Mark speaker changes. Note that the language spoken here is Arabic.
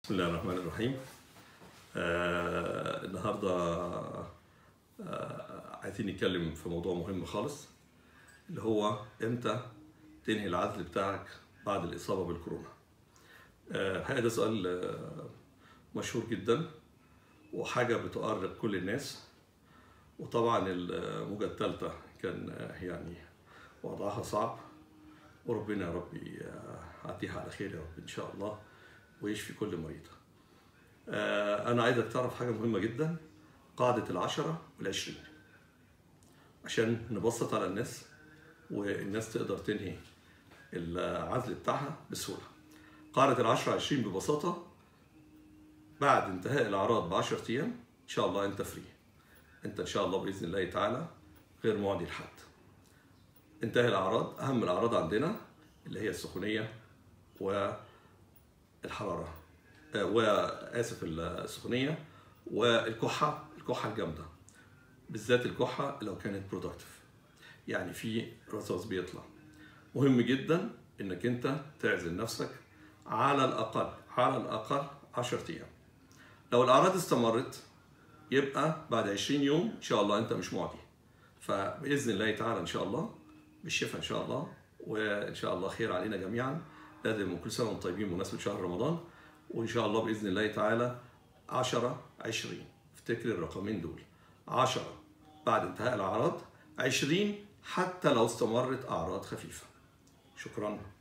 Speaker 1: بسم الله الرحمن الرحيم. النهارده عايزين نتكلم في موضوع مهم خالص، اللي هو امتى تنهي العزل بتاعك بعد الإصابة بالكورونا. الحقيقة ده سؤال مشهور جدا وحاجة بتؤرق كل الناس، وطبعا الموجة الثالثة كان يعني وضعها صعب، وربنا يا رب يعديها على خير يا رب إن شاء الله ويشفي كل مريض. أنا عايزك تعرف حاجة مهمة جدا، قاعدة 10 وال20، عشان نبسط على الناس والناس تقدر تنهي العزل بتاعها بسهولة. قاعدة 10-20 ببساطة، بعد انتهاء الأعراض ب10 أيام إن شاء الله أنت فري. أنت إن شاء الله بإذن الله تعالى غير معدي لحد. انتهى الأعراض، أهم الأعراض عندنا اللي هي السخونية والحرارة وآسف السخونية والكحة الجامدة، بالذات الكحة لو كانت برودكتيف، يعني في رصاص بيطلع. مهم جدا انك انت تعزل نفسك على الأقل 10 أيام. لو الأعراض استمرت يبقى بعد 20 يوم إن شاء الله أنت مش معدي، فبإذن الله تعالى إن شاء الله بالشفاء إن شاء الله، وإن شاء الله خير علينا جميعا. لازم كل سنة وانتم طيبين بمناسبة شهر رمضان، وإن شاء الله بإذن الله تعالى 10-20. افتكر الرقمين دول، 10 بعد انتهاء الأعراض، 20 حتى لو استمرت أعراض خفيفة. شكرا.